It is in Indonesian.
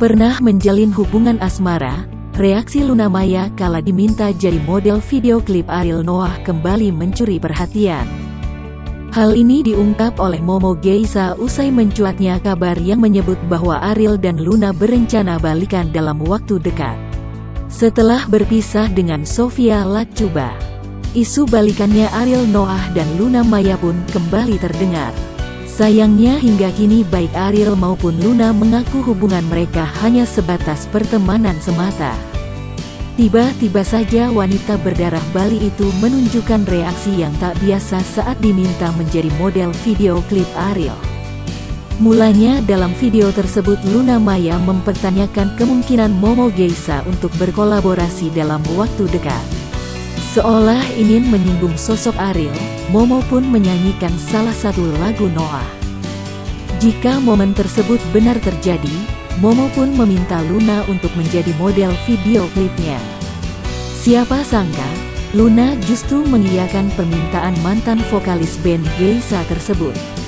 pernah menjalin hubungan asmara, reaksi Luna Maya kala diminta jadi model video klip Ariel Noah kembali mencuri perhatian. Hal ini diungkap oleh Momo Geisa usai mencuatnya kabar yang menyebut bahwa Ariel dan Luna berencana balikan dalam waktu dekat. Setelah berpisah dengan Sofia Latjuba, isu balikannya Ariel Noah dan Luna Maya pun kembali terdengar. Sayangnya hingga kini baik Ariel maupun Luna mengaku hubungan mereka hanya sebatas pertemanan semata. Tiba-tiba saja wanita berdarah Bali itu menunjukkan reaksi yang tak biasa saat diminta menjadi model video klip Ariel. Mulanya dalam video tersebut Luna Maya mempertanyakan kemungkinan Momo Geisa untuk berkolaborasi dalam waktu dekat. Seolah ingin menyinggung sosok Ariel, Momo pun menyanyikan salah satu lagu Noah. Jika momen tersebut benar terjadi, Momo pun meminta Luna untuk menjadi model video klipnya. Siapa sangka, Luna justru mengiyakan permintaan mantan vokalis band Geisa tersebut.